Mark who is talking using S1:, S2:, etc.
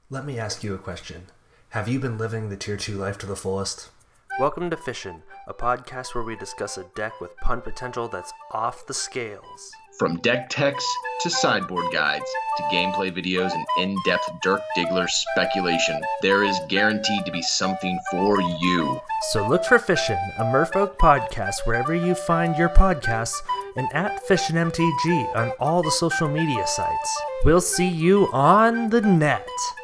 S1: Let me ask you a question. Have you been living the Tier 2 life to the fullest?
S2: Welcome to Fishin, a podcast where we discuss a deck with pun potential that's off the scales.
S3: From deck techs to sideboard guides to gameplay videos and in-depth Dirk Diggler speculation, there is guaranteed to be something for you.
S2: So look for Fishin, a Merfolk podcast wherever you find your podcasts, and at FishinMTG on all the social media sites. We'll see you on the net.